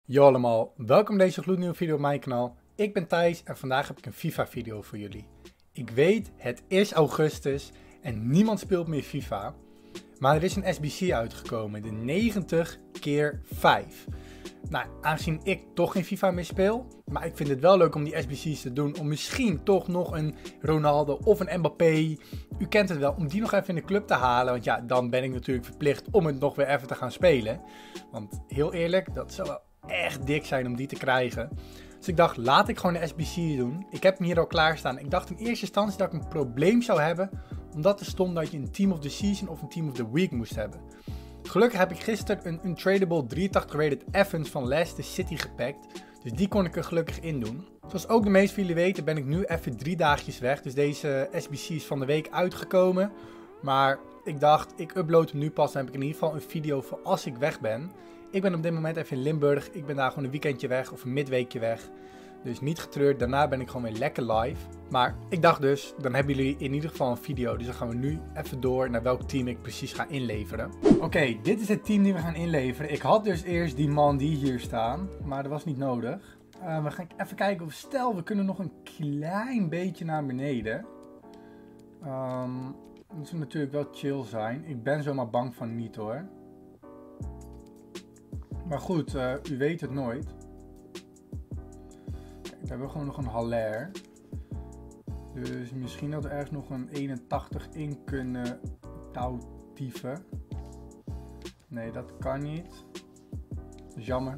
Yo allemaal, welkom bij deze gloednieuwe video op mijn kanaal. Ik ben Thijs en vandaag heb ik een FIFA video voor jullie. Ik weet, het is augustus en niemand speelt meer FIFA. Maar er is een SBC uitgekomen, de 90 keer 5. Nou, aangezien ik toch geen FIFA meer speel, maar ik vind het wel leuk om die SBC's te doen. Om misschien toch nog een Ronaldo of een Mbappé, u kent het wel, om die nog even in de club te halen. Want ja, dan ben ik natuurlijk verplicht om het nog weer even te gaan spelen. Want heel eerlijk, dat zou wel echt dik zijn om die te krijgen. Dus ik dacht, laat ik gewoon de SBC doen. Ik heb hem hier al klaarstaan. Ik dacht in eerste instantie dat ik een probleem zou hebben, omdat er stond dat je een Team of the Season of een Team of the Week moest hebben. Gelukkig heb ik gisteren een untradable 83 rated Evans van Leicester City gepakt. Dus die kon ik er gelukkig in doen. Zoals ook de meeste van jullie weten ben ik nu even 3 dagjes weg. Dus deze SBC is van de week uitgekomen. Maar ik dacht, ik upload hem nu pas. Dan heb ik in ieder geval een video voor als ik weg ben. Ik ben op dit moment even in Limburg. Ik ben daar gewoon een weekendje weg of een midweekje weg. Dus niet getreurd, daarna ben ik gewoon weer lekker live. Maar ik dacht dus, dan hebben jullie in ieder geval een video. Dus dan gaan we nu even door naar welk team ik precies ga inleveren. Oké, dit is het team die we gaan inleveren. Ik had dus eerst die man die hier staan, maar dat was niet nodig. We gaan even kijken of, stel we kunnen nog een klein beetje naar beneden. Dat zou natuurlijk wel chill zijn. Ik ben zomaar bang van niet hoor. Maar goed, u weet het nooit. We hebben gewoon nog een Haller. Dus misschien dat we ergens nog een 81 in kunnen touwtieven. Nee, dat kan niet. Dat is jammer.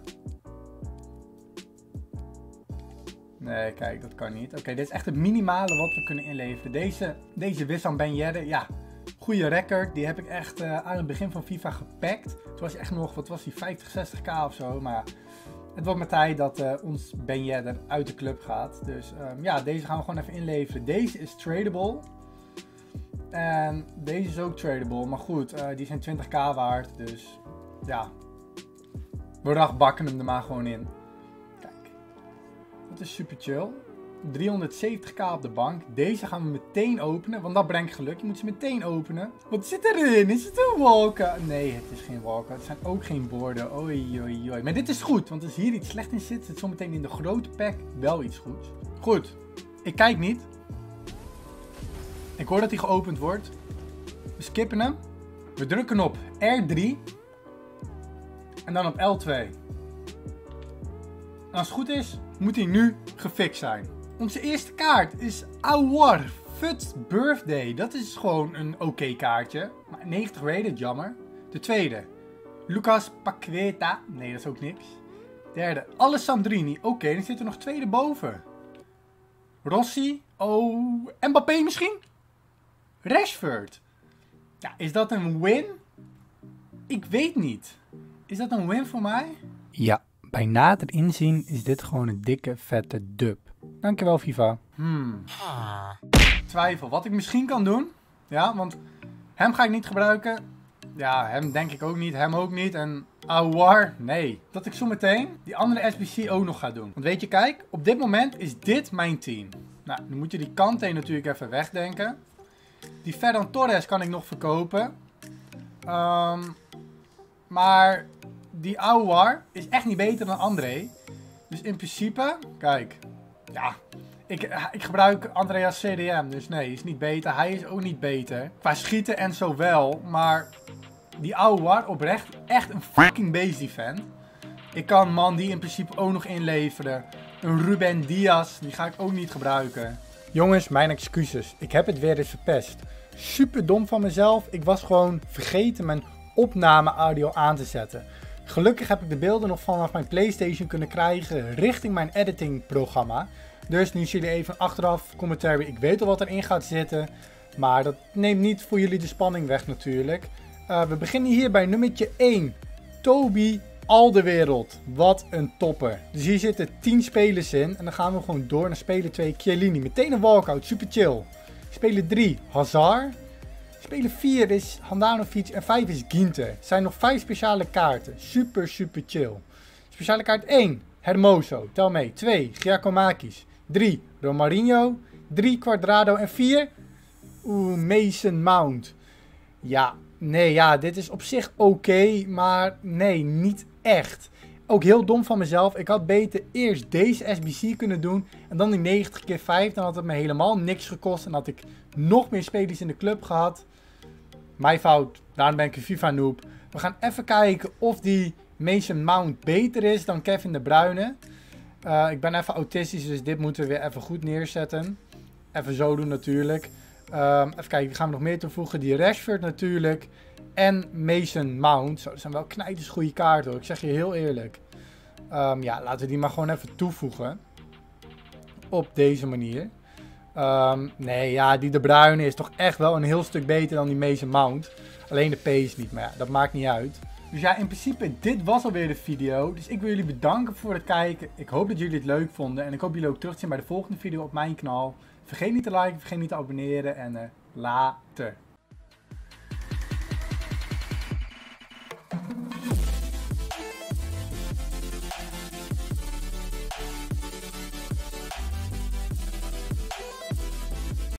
Nee, kijk, dat kan niet. Oké, dit is echt het minimale wat we kunnen inleveren. Deze Wissam Ben Yedder, ja, goede record. Die heb ik echt aan het begin van FIFA gepakt. Toen was hij echt nog, wat was hij, 50, 60k of zo. Maar ja, het wordt met tijd dat ons Ben Yedder uit de club gaat. Dus ja, deze gaan we gewoon even inleveren. Deze is tradable. En deze is ook tradable. Maar goed, die zijn 20k waard. Dus ja, we bakken hem er maar gewoon in. Kijk, dat is super chill. 370k op de bank. Deze gaan we meteen openen, want dat brengt geluk. Je moet ze meteen openen. Wat zit erin? Is het een walker? Nee, het is geen walker. Het zijn ook geen borden. Oei, oei, oei. Maar dit is goed, want als hier iets slecht in zit, zit zometeen in de grote pack wel iets goeds. Goed. Ik kijk niet. Ik hoor dat hij geopend wordt. We skippen hem. We drukken op R3. En dan op L2. En als het goed is, moet hij nu gefixt zijn. Onze eerste kaart is Aouar Fut's Birthday. Dat is gewoon een oké kaartje. Maar 90 rated, jammer. De tweede, Lucas Paqueta. Nee, dat is ook niks. Derde, Alessandrini. Oké, dan zit er nog twee erboven. Rossi. Oh, Mbappé misschien? Rashford. Ja, is dat een win? Ik weet niet. Is dat een win voor mij? Ja, bij nader inzien is dit gewoon een dikke, vette dub. Dankjewel, FIFA. Twijfel. Wat ik misschien kan doen. Ja, want hem ga ik niet gebruiken. Ja, hem denk ik ook niet. Hem ook niet. En Aouar, nee. Dat ik zo meteen die andere SBC ook nog ga doen. Want weet je, kijk. Op dit moment is dit mijn team. Nou, dan moet je die Kante natuurlijk even wegdenken. Die Ferran Torres kan ik nog verkopen. Maar die Aouar is echt niet beter dan André. Dus in principe, kijk. Ja, ik gebruik Andreas CDM, dus nee, is niet beter. Hij is ook niet beter. Qua schieten en zo wel, maar die Aouar oprecht echt een fucking beastie fan. Ik kan Mandy in principe ook nog inleveren. Een Ruben Diaz, die ga ik ook niet gebruiken. Jongens, mijn excuses. Ik heb het weer eens verpest. Super dom van mezelf. Ik was gewoon vergeten mijn opname audio aan te zetten. Gelukkig heb ik de beelden nog vanaf mijn PlayStation kunnen krijgen richting mijn editing programma. Dus nu zie je even achteraf commentary. Ik weet al wat erin gaat zitten. Maar dat neemt niet voor jullie de spanning weg natuurlijk. We beginnen hier bij nummertje 1. Toby Alderweireld. Wat een topper. Dus hier zitten 10 spelers in. En dan gaan we gewoon door naar speler 2 Chiellini. Meteen een walkout. Super chill. Speler 3 Hazard. Speler 4 is Handanovic en 5 is Ginter. Er zijn nog 5 speciale kaarten. Super, super chill. Speciale kaart 1, Hermoso. Tel mee. 2, Giacomakis. 3, Romarinho. 3, Quadrado. En 4, Mason Mount. Ja, nee, ja, dit is op zich oké, maar nee, niet echt. Ook heel dom van mezelf. Ik had beter eerst deze SBC kunnen doen. En dan die 90 keer 5. Dan had het me helemaal niks gekost. En had ik nog meer spelers in de club gehad. Mijn fout. Daarom ben ik een FIFA noob. We gaan even kijken of die Mason Mount beter is dan Kevin De Bruyne. Ik ben even autistisch. Dus dit moeten we weer even goed neerzetten. Even zo doen natuurlijk. Even kijken. Gaan we nog meer toevoegen. Die Rashford natuurlijk. En Mason Mount. Zo, dat zijn wel knijters goede kaarten hoor. Ik zeg je heel eerlijk. Ja, laten we die maar gewoon even toevoegen. Op deze manier. Nee, ja, die De Bruyne is toch echt wel een heel stuk beter dan die Mason Mount. Alleen de pace niet, maar ja, dat maakt niet uit. Dus ja, in principe, dit was alweer de video. Dus ik wil jullie bedanken voor het kijken. Ik hoop dat jullie het leuk vonden. En ik hoop jullie ook terug te zien bij de volgende video op mijn kanaal. Vergeet niet te liken, vergeet niet te abonneren. En later.